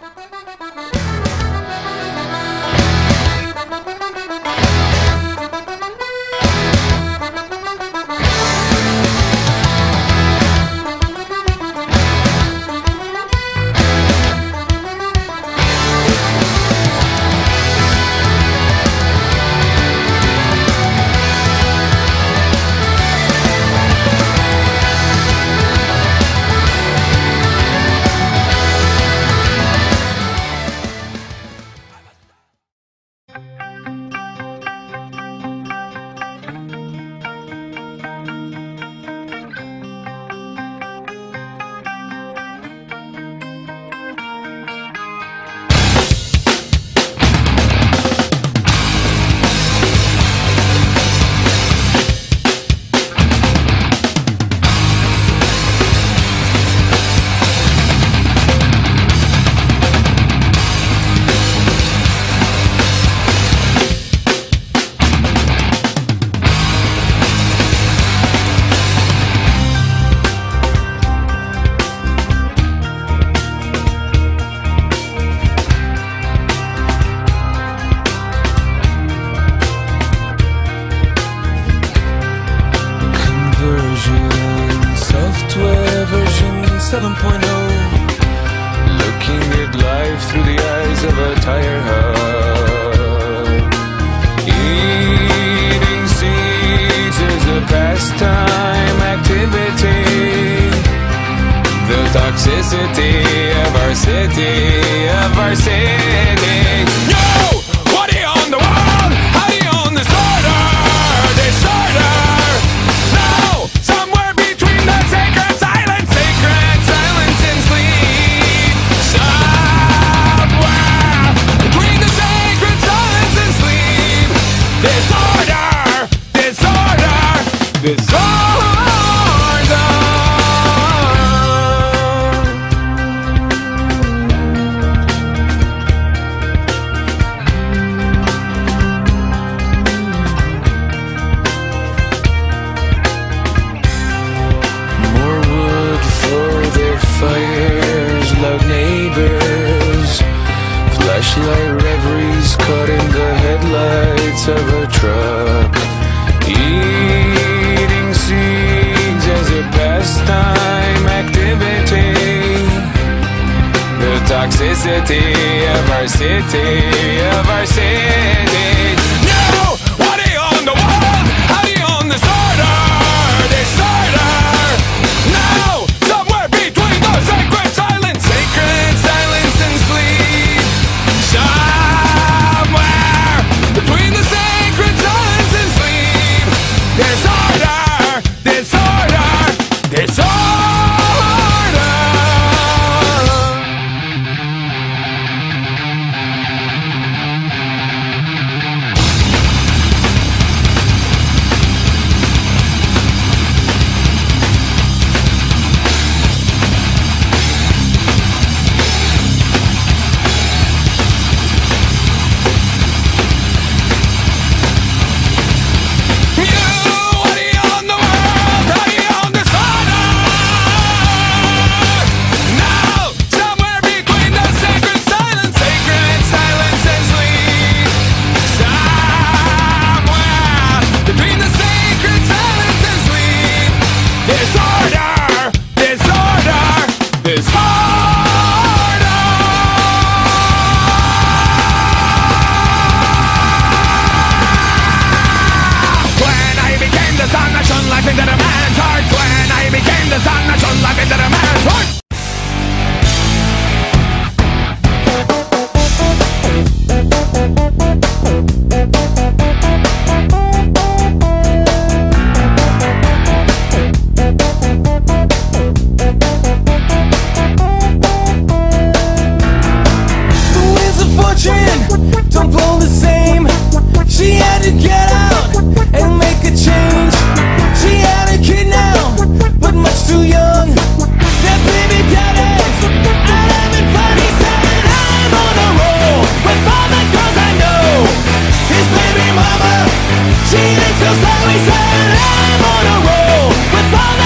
Software version 7.0. Looking at life through the eyes of a tire hub. Eating seeds is a pastime activity. The toxicity of our city, No! What do you own the world? How do you own the disorder? No! Somewhere between the sacred silence and sleep. Somewhere between the sacred silence and sleep. Disorder. Fires, loud neighbors, flashlight reveries caught in the headlights of a truck. Eating seeds as a pastime activity. The toxicity of our city, No! What do you own the world? How do you own disorder? No! Sacred silence and sleep. Somewhere between the sacred silence and sleep. Disorder.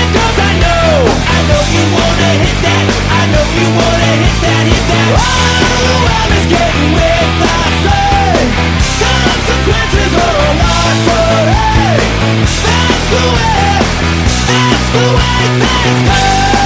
You wanna hit that, I know you wanna hit that. That's the way, that's the way things go.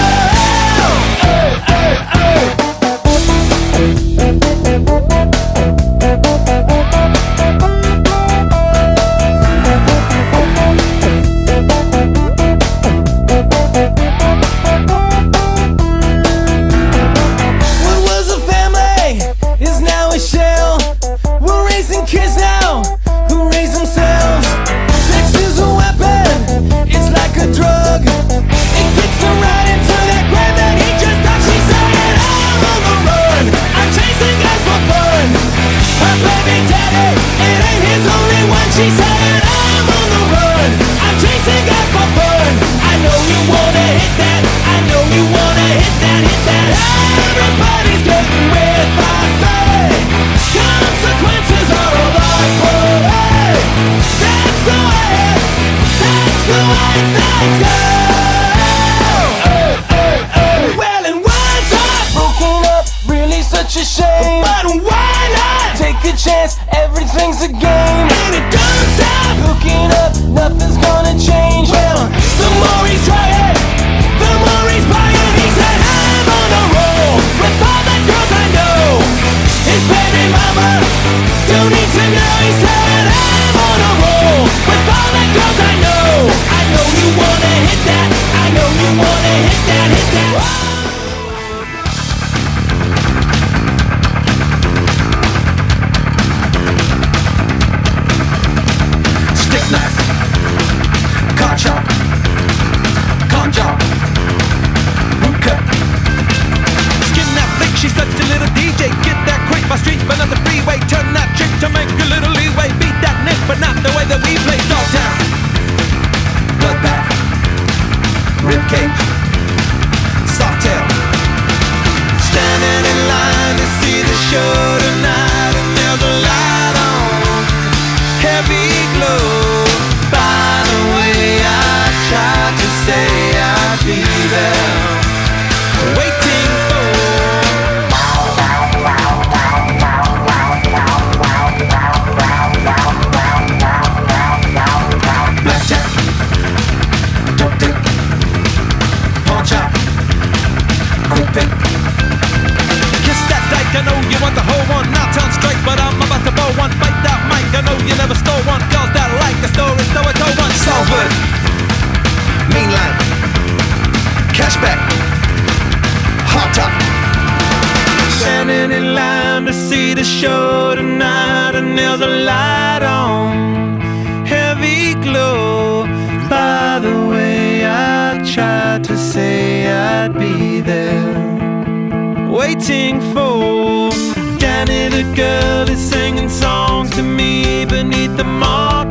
Kids now who raise themselves. Sex is a weapon, it's like a drug. It gets her right into that grave that he just thought. She said, I'm on the run, I'm chasing guys for fun. Her baby daddy, it ain't his only one. She said, I'm on the run, I'm chasing guys for fun. I know you wanna hit that, I know you wanna hit that, hit that. Everybody's getting with I say. Consequences are a lot for hey. That's the way things go. Well, and once I've broken up, really such a shame. But why not take a chance? Everything's a game, and it don't stop. Hooking up, nothing's gonna change. Well, the more he's trying, the more he's buying. He said, I'm on a roll with all the girls I know. His baby mama don't need to know. He said, I'm on a roll with all the girls I know. I know you wanna hit that, I know you wanna hit that, hit that. Stick knife, car chop, con job, boot cut. Skin that flick, she's such a little DJ. Get that quick by street, but not the freeway. Turn that trick to make a little leeway. Beat that nick, but not the way that we play. Dogtown, bloodbath, ribcage, softail. Standing in line to see the show tonight, and there's a light on, heavy glow. By the way, I tried to say I'd be there, waiting for. Blackjack, dope dick, pawn chop, quick pick. Kiss that dyke, I know you want the whole one. Now turn straight, but I'm about to blow one. Bite that mic, I know you never stole one. Girls that like the story, so I told one. Salford, mean line, cashback, hot top. Standing in line to see the show tonight, and there's a light on, heavy glow. By the way, I tried to say I'd be there, waiting for. Danny the girl is singing songs to me beneath the mall.